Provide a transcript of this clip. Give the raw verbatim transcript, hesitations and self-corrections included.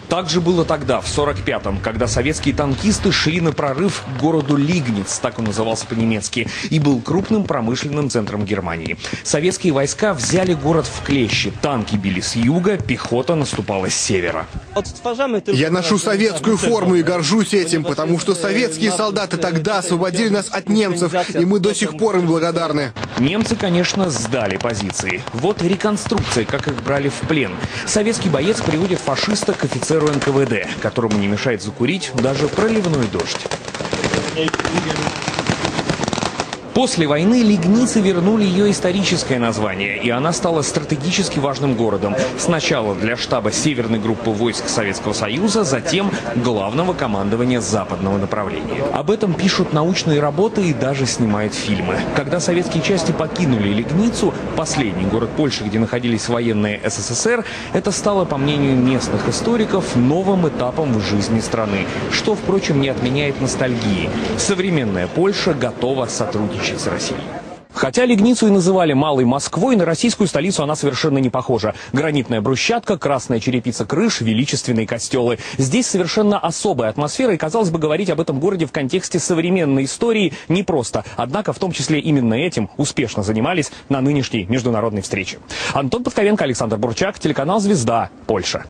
Так же было тогда, в сорок пятом, когда советские танкисты шли на прорыв к городу Лигниц, так он назывался по-немецки, и был крупным промышленным центром Германии. Советские войска взяли город в клещи, танки били с юга, пехота наступала с севера. Я ношу советскую форму и горжусь этим, потому что советские солдаты тогда освободили нас от немцев, и мы до сих пор им благодарны. Немцы, конечно, сдали позиции. Вот реконструкция, как их брали в плен. Советский боец приводит фашиста к офицеру эн ка вэ дэ, которому не мешает закурить даже проливной дождь. После войны Лигницы вернули ее историческое название, и она стала стратегически важным городом. Сначала для штаба Северной группы войск Советского Союза, затем главного командования западного направления. Об этом пишут научные работы и даже снимают фильмы. Когда советские части покинули Лигницу, последний город Польши, где находились военные эс эс эс эр, это стало, по мнению местных историков, новым этапом в жизни страны, что, впрочем, не отменяет ностальгии. Современная Польша готова сотрудничать с Россией. Хотя Лигницу и называли «малой Москвой», на российскую столицу она совершенно не похожа. Гранитная брусчатка, красная черепица крыш, величественные костелы. Здесь совершенно особая атмосфера, и, казалось бы, говорить об этом городе в контексте современной истории непросто. Однако, в том числе именно этим успешно занимались на нынешней международной встрече. Антон Подковенко, Александр Бурчак, телеканал «Звезда», Польша.